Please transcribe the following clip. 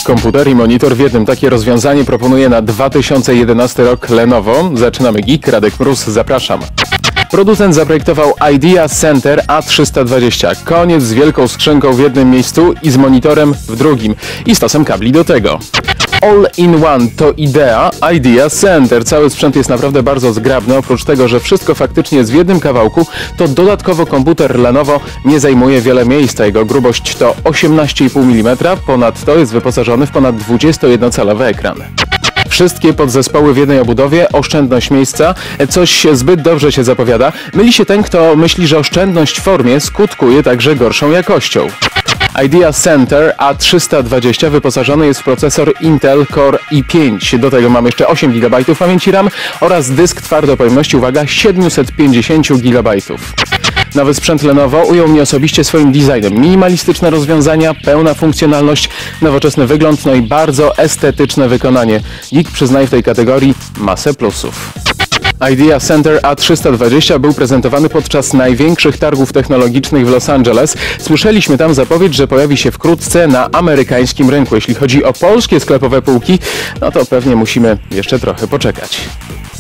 Komputer i monitor w jednym. Takie rozwiązanie proponuje na 2011 rok Lenovo. Zaczynamy Geek, Radek Mróz, zapraszam. Producent zaprojektował Idea Center A320. Koniec z wielką skrzynką w jednym miejscu i z monitorem w drugim. I stosem kabli do tego. All-in-one to Idea Center. Cały sprzęt jest naprawdę bardzo zgrabny. Oprócz tego, że wszystko faktycznie jest w jednym kawałku, to dodatkowo komputer Lenovo nie zajmuje wiele miejsca. Jego grubość to 18,5 mm. Ponadto jest wyposażony w ponad 21-calowy ekran. Wszystkie podzespoły w jednej obudowie, oszczędność miejsca, coś zbyt dobrze się zapowiada. Myli się ten, kto myśli, że oszczędność w formie skutkuje także gorszą jakością. Idea Center A320 wyposażony jest w procesor Intel Core i5. Do tego mamy jeszcze 8 GB pamięci RAM oraz dysk twardy o pojemności, uwaga, 750 GB. Nowy sprzęt Lenovo ujął mnie osobiście swoim designem. Minimalistyczne rozwiązania, pełna funkcjonalność, nowoczesny wygląd, no i bardzo estetyczne wykonanie. Geek przyznaje w tej kategorii masę plusów. Idea Center A320 był prezentowany podczas największych targów technologicznych w Los Angeles. Słyszeliśmy tam zapowiedź, że pojawi się wkrótce na amerykańskim rynku. Jeśli chodzi o polskie sklepowe półki, no to pewnie musimy jeszcze trochę poczekać.